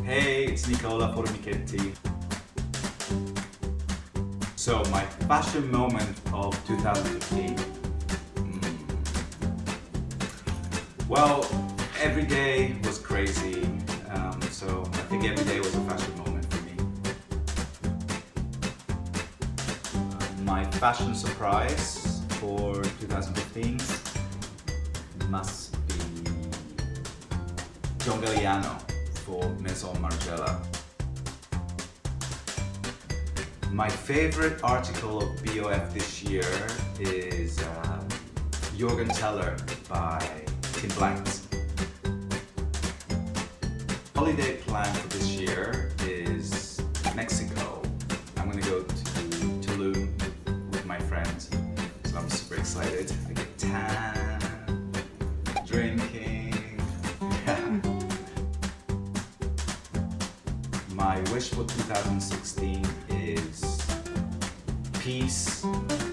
Hey, it's Nicola Formichetti. So, my fashion moment of 2015. Well, every day was crazy, so I think every day was a fashion moment for me. My fashion surprise for 2015 must be John Galliano for Maison Margiela. My favorite article of BOF this year is Jorgen Teller by Tim Blanks. Holiday plan for this year is Mexico. I'm gonna go to Tulum with my friends, so I'm super excited. I get tan, drinking. Yeah. My wish for 2016 is peace,